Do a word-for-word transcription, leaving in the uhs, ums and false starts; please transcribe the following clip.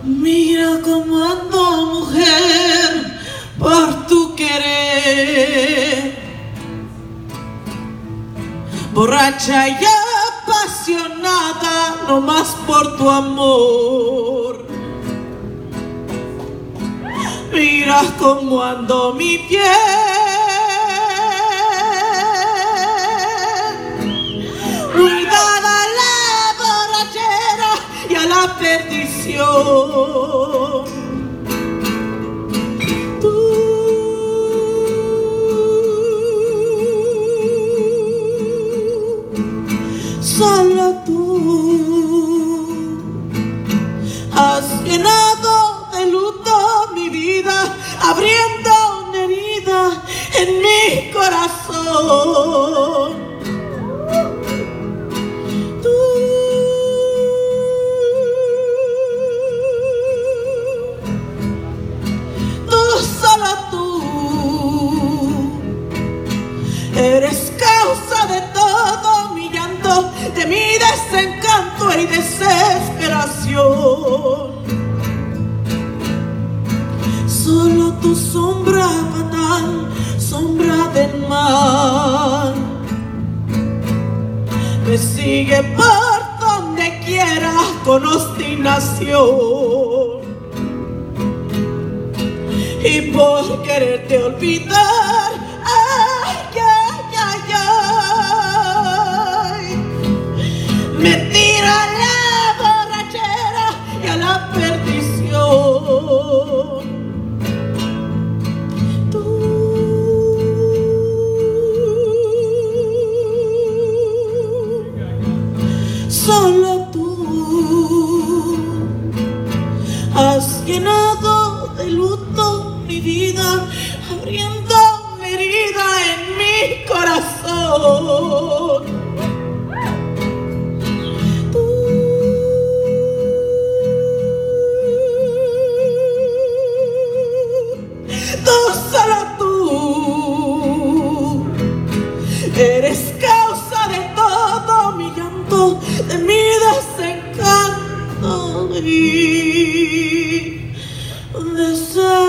Mira cómo ando, mujer, por tu querer, borracha y apasionada, no más por tu amor. Mira cómo ando mi piel, muy dada a la borrachera y a la perdición. Tú, solo tú, has llenado de luto mi vida, abriendo una herida en mi corazón. Tú, tú, solo tú, eres causa de todo mi llanto, de mi desencanto y desesperación. Solo tu sombra fatal, sombra del mal, me sigue por donde quiera con obstinación. Y por quererte olvidar, ay, ay, ay, ay, me tira a la borrachera y a la perdición. Solo tú has llenado de luto mi vida, abriendo una herida en mi corazón. Tú, tú, solo tú, eres causa de todo mi llanto, de mi desencanto y deseo.